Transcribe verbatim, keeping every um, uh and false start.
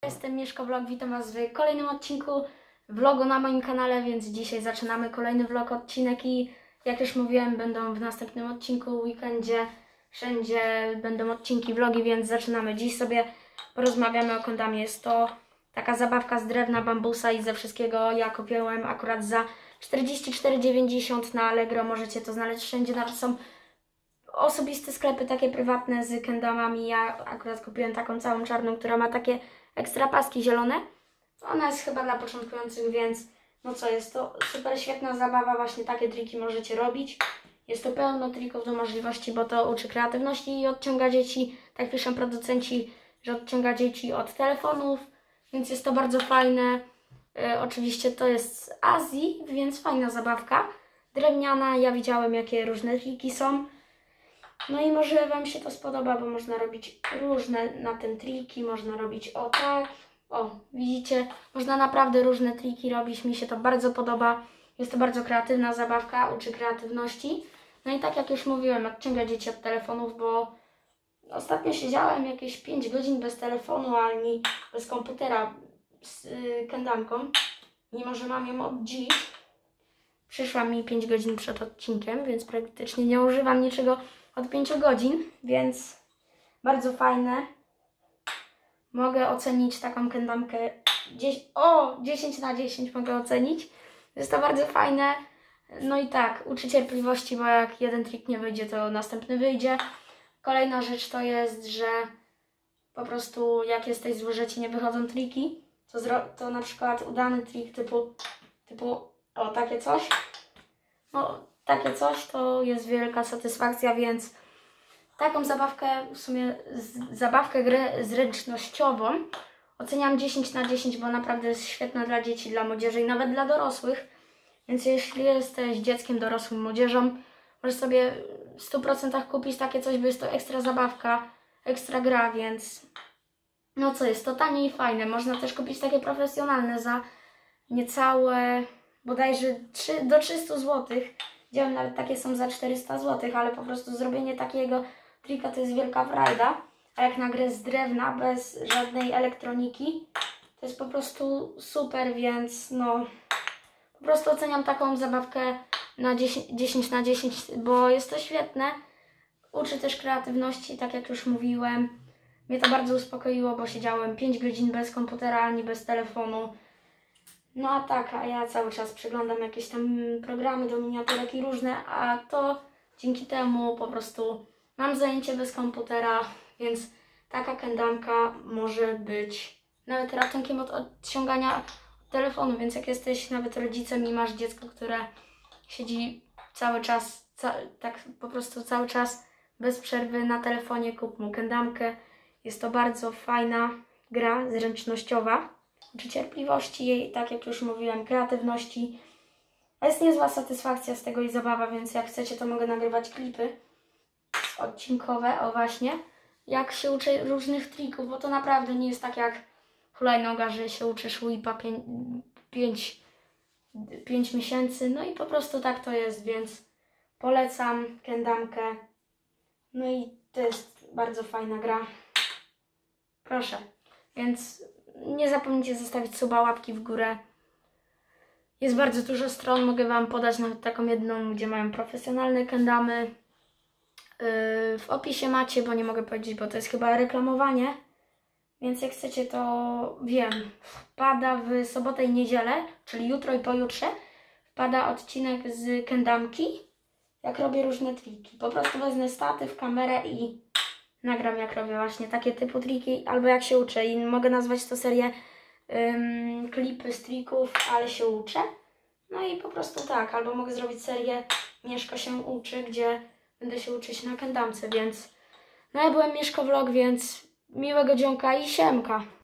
Jestem Mieszko Vlog, witam Was w kolejnym odcinku vlogu na moim kanale, więc dzisiaj zaczynamy kolejny vlog, odcinek i jak już mówiłem, będą w następnym odcinku, weekendzie, wszędzie będą odcinki, vlogi, więc zaczynamy. Dziś sobie porozmawiamy o kondamie. Jest to taka zabawka z drewna, bambusa i ze wszystkiego. Ja kupiłem akurat za czterdzieści cztery dziewięćdziesiąt na Allegro, możecie to znaleźć wszędzie, nawet są osobiste sklepy takie prywatne z kendamami. Ja akurat kupiłem taką całą czarną, która ma takie ekstra paski zielone. Ona jest chyba dla początkujących, więc no co, jest to super świetna zabawa, właśnie takie triki możecie robić. Jest to pełno trików do możliwości, bo to uczy kreatywności i odciąga dzieci, tak piszą producenci, że odciąga dzieci od telefonów, więc jest to bardzo fajne. E, oczywiście to jest z Azji, więc fajna zabawka. Drewniana, ja widziałem jakie różne triki są. No i może Wam się to spodoba, bo można robić różne na tym triki, można robić o tak, o widzicie, można naprawdę różne triki robić, mi się to bardzo podoba, jest to bardzo kreatywna zabawka, uczy kreatywności. No i tak jak już mówiłem, odciąga dzieci od telefonów, bo ostatnio siedziałem jakieś pięć godzin bez telefonu, ani bez komputera z yy, kendamką, mimo że mam ją od dziś. Przyszła mi pięć godzin przed odcinkiem, więc praktycznie nie używam niczego od pięciu godzin, więc bardzo fajne. Mogę ocenić taką kendamkę o dziesięć na dziesięć mogę ocenić. Jest to bardzo fajne. No i tak, uczy cierpliwości, bo jak jeden trik nie wyjdzie, to następny wyjdzie. Kolejna rzecz to jest, że po prostu jak jesteś zły, że Ci nie wychodzą triki, to, to na przykład udany trik typu, typu o takie coś. No, takie coś to jest wielka satysfakcja, więc taką zabawkę, w sumie z, zabawkę grę zręcznościową oceniam dziesięć na dziesięć, bo naprawdę jest świetna dla dzieci, dla młodzieży i nawet dla dorosłych. Więc jeśli jesteś dzieckiem, dorosłym, młodzieżą, możesz sobie w stu procentach kupić takie coś, bo jest to ekstra zabawka, ekstra gra, więc no co, jest to tanie i fajne. Można też kupić takie profesjonalne za niecałe bodajże trzy do trzystu złotych. Widziałem, nawet takie są za czterysta złotych, ale po prostu zrobienie takiego trika to jest wielka frajda. A jak na grę z drewna, bez żadnej elektroniki, to jest po prostu super, więc no po prostu oceniam taką zabawkę na dziesięć na dziesięć, bo jest to świetne. Uczy też kreatywności, tak jak już mówiłem. Mnie to bardzo uspokoiło, bo siedziałem pięć godzin bez komputera, ani bez telefonu. No a tak, a ja cały czas przeglądam jakieś tam programy do miniaturek i różne, a to dzięki temu po prostu mam zajęcie bez komputera, więc taka kendamka może być nawet ratunkiem od odciągania telefonu, więc jak jesteś nawet rodzicem i masz dziecko, które siedzi cały czas, ca tak po prostu cały czas bez przerwy na telefonie, kup mu kendamkę. Jest to bardzo fajna gra zręcznościowa. Uczy cierpliwości, tak jak już mówiłem, kreatywności. A jest niezła satysfakcja z tego i zabawa, więc jak chcecie, to mogę nagrywać klipy odcinkowe, o właśnie, jak się uczy różnych trików, bo to naprawdę nie jest tak jak hulajnoga, że się uczysz whipa pięć miesięcy, no i po prostu tak to jest, więc polecam kendamkę. No i to jest bardzo fajna gra. Proszę, więc nie zapomnijcie zostawić suba, łapki w górę. Jest bardzo dużo stron, mogę Wam podać nawet taką jedną, gdzie mają profesjonalne kendamy. Yy, w opisie macie, bo nie mogę powiedzieć, bo to jest chyba reklamowanie. Więc jak chcecie, to wiem, wpada w sobotę i niedzielę, czyli jutro i pojutrze, wpada odcinek z kendamki, jak robię różne triki. Po prostu wezmę statyw, kamerę i nagram, jak robię właśnie takie typu triki, albo jak się uczę. I mogę nazwać to serię ym, klipy z trików, ale się uczę. No i po prostu tak, albo mogę zrobić serię Mieszko się uczy, gdzie będę się uczyć na kendamce, więc no ja byłem Mieszko Vlog, więc miłego dzionka i siemka.